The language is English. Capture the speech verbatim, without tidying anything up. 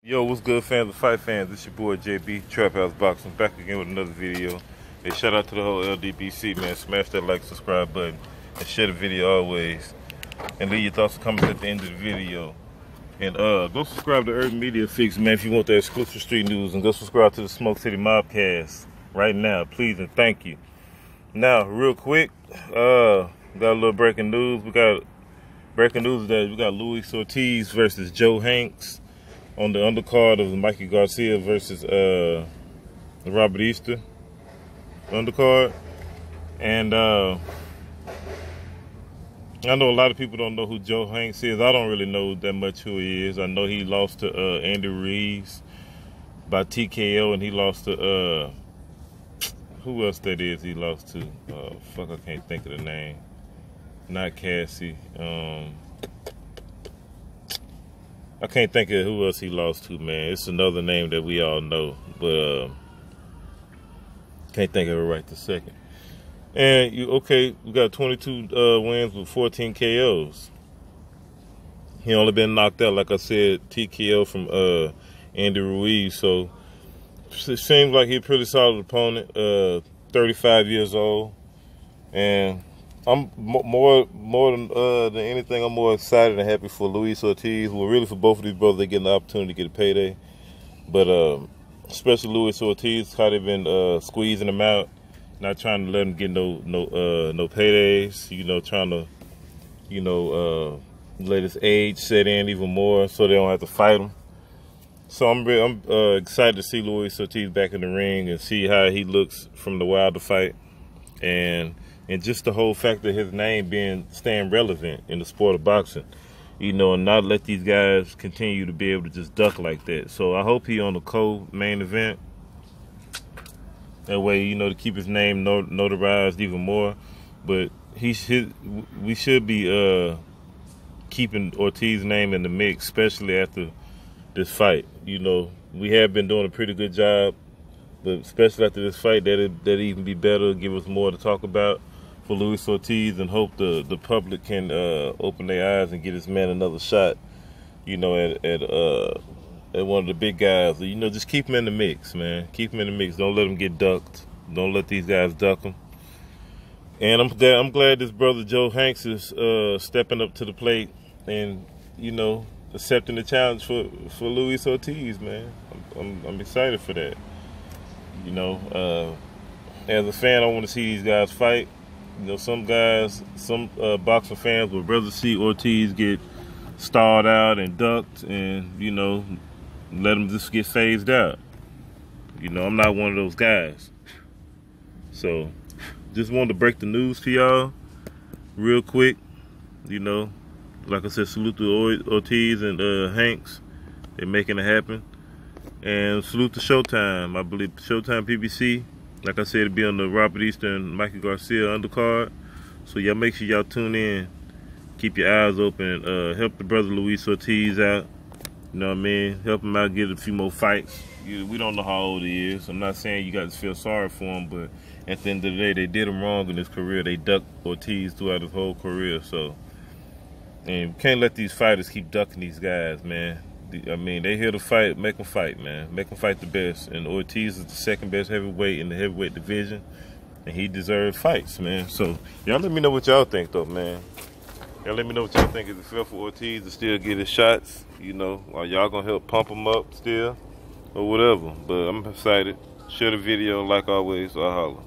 Yo, what's good, fans of fight fans? This your boy J B, Trap House Boxing, back again with another video. Hey, shout out to the whole L D B C, man. Smash that like, subscribe button, and share the video always. And leave your thoughts and comments at the end of the video. And uh, go subscribe to Urban Media Fix, man, if you want that exclusive street news. And go subscribe to the Smoke City Mobcast right now, please and thank you. Now, real quick, uh, got a little breaking news. We got breaking news that we got Luis Ortiz versus Joe Hanks on the undercard of Mikey Garcia versus uh, Robert Easter undercard. And uh, I know a lot of people don't know who Joe Hanks is. I don't really know that much who he is. I know he lost to uh, Andy Ruiz by T K O, and he lost to, uh, who else that is he lost to? Uh, fuck, I can't think of the name. Not Cassie. Um, I can't think of who else he lost to, man. It's another name that we all know, but uh, can't think of it right this second. And you okay? We got twenty-two uh, wins with fourteen K Os. He only been knocked out, like I said, T K O from uh, Andy Ruiz. So it seems like he's a pretty solid opponent. Uh, thirty-five years old, and I'm more more than uh, than anything. I'm more excited and happy for Luis Ortiz. Well, really for both of these brothers, they getting the opportunity to get a payday. But uh, especially Luis Ortiz, how they've been uh, squeezing him out, not trying to let him get no no uh, no paydays. You know, trying to you know uh, let his age set in even more, so they don't have to fight him. So I'm really, I'm uh, excited to see Luis Ortiz back in the ring and see how he looks from the Wilder fight, and. And just the whole fact of his name being staying relevant in the sport of boxing, you know, and not let these guys continue to be able to just duck like that. So I hope he on the co-main event. That way, you know, to keep his name not notarized even more. But he should, we should be uh, keeping Ortiz's name in the mix, especially after this fight. You know, we have been doing a pretty good job, but especially after this fight, that'd, that'd even be better, give us more to talk about for Luis Ortiz, and hope the, the public can uh, open their eyes and get this man another shot, you know, at at, uh, at one of the big guys. You know, just keep him in the mix, man. Keep him in the mix. Don't let him get ducked. Don't let these guys duck him. And I'm glad, I'm glad this brother Joe Hanks is uh, stepping up to the plate and, you know, accepting the challenge for, for Luis Ortiz, man. I'm, I'm, I'm excited for that. You know, uh, as a fan, I want to see these guys fight. You know, some guys, some uh, boxing fans would rather see Ortiz get starred out and ducked and, you know, let him just get phased out. You know, I'm not one of those guys. So, just wanted to break the news to y'all real quick. You know, like I said, salute to Ortiz and uh, Hanks. They're making it happen. And salute to Showtime. I believe Showtime P B C, like I said, it'll be on the Robert Easter and Mikey Garcia undercard. So y'all make sure y'all tune in. Keep your eyes open. Uh, help the brother Luis Ortiz out. You know what I mean? Help him out, get a few more fights. You, we don't know how old he is. I'm not saying you got to feel sorry for him, but at the end of the day, they did him wrong in his career. They ducked Ortiz throughout his whole career. So, and we can't let these fighters keep ducking these guys, man. I mean, they here to fight, make them fight, man. Make them fight the best. And Ortiz is the second best heavyweight in the heavyweight division. And he deserves fights, man. So, y'all let me know what y'all think, though, man. Y'all let me know what y'all think. Is it fair for Ortiz to still get his shots? You know, are y'all going to help pump him up still? Or whatever. But I'm excited. Share the video, like always. I'll holler.